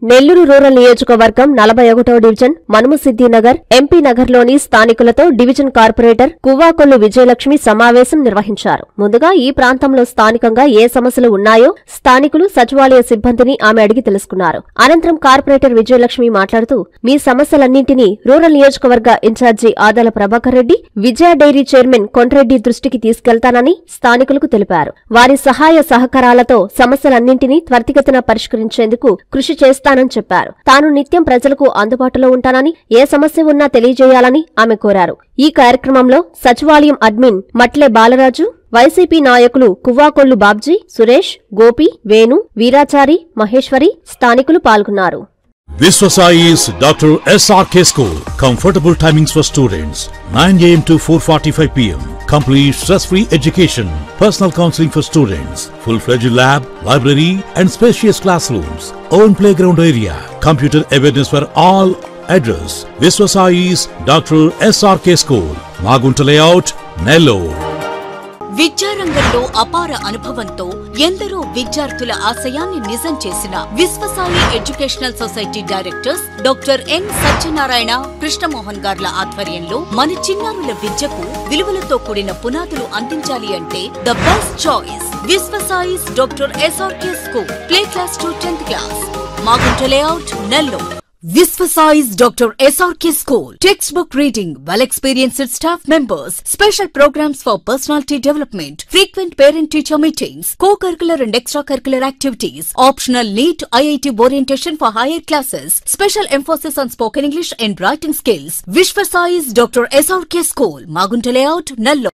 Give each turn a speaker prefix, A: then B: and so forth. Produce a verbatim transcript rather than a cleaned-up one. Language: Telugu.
A: నెల్లూరు రూరల్ నియోజకవర్గం నలభై ఒకటో డివిజన్ మనుమసిద్ధి నగర్ ఎంపీ నగర్లోని స్థానికులతో డివిజన్ కార్పొరేటర్ కువ్వాకొల్లు విజయలక్ష్మి సమావేశం నిర్వహించారు. ముందుగా ఈ ప్రాంతంలో స్థానికంగా ఏ సమస్యలు ఉన్నాయో స్థానికులు, సచివాలయ సిబ్బందిని ఆమె అడిగి తెలుసుకున్నారు. అనంతరం కార్పొరేటర్ విజయలక్ష్మి మాట్లాడుతూ మీ సమస్యలన్నింటినీ రూరల్ నియోజకవర్గ incharge Adala Prabhakar Reddy, Vijaya dairy chairman Kondreddy దృష్టికి తీసుకెళ్తానని స్థానికులకు తెలిపారు. వారి సహాయ సహకారాలతో సమస్యలన్నింటినీ త్వరితగతిన పరిష్కరించేందుకు కృషి చేస్తానని చెప్పారు. తాను నిత్యం ప్రజలకు అందుబాటులో ఉంటానని, ఏ సమస్య ఉన్నా తెలియజేయాలని ఆమె కోరారు. ఈ కార్యక్రమంలో సచివాలయం అడ్మిన్ మట్లే బాలరాజు, వైసీపీ నాయకులు కువ్వాకొల్లు బాబ్జీ, సురేష్, గోపి, వేణు, వీరాచారి, మహేశ్వరి స్థానికులు పాల్గొన్నారు.
B: Viswasai's Doctor S R K School. Comfortable timings for students. nine a m to four forty-five p m Complete stress-free education. Personal counseling for students. Full-fledged lab, library and spacious classrooms. Own playground area. Computer awareness for all. Address: Viswasai's Doctor S R K School. Magunta Layout, Nellore.
C: విద్యారంగంలో అపార అనుభవంతో ఎందరో విద్యార్థుల ఆశయాన్ని నిజం చేసిన Viswasai educational society directors doctor N Satyanarayana, Krishnamohan గార్ల ఆధ్వర్యంలో మన చిన్నారుల విద్యకు విలువలతో కూడిన పునాదులు అందించాలి అంటే the best choice Viswasai's doctor S R K school. Play class to tenth class. Magunta layout, Nellore. Viswasai's Doctor S R K School. Textbook reading, well-experienced staff members, special programs for personality development, frequent parent-teacher meetings, co-curricular and extracurricular activities, optional NEET I I T orientation for higher classes, special emphasis on spoken English and writing skills. Viswasai's Doctor S R K School, Magunta Layout, Nellore.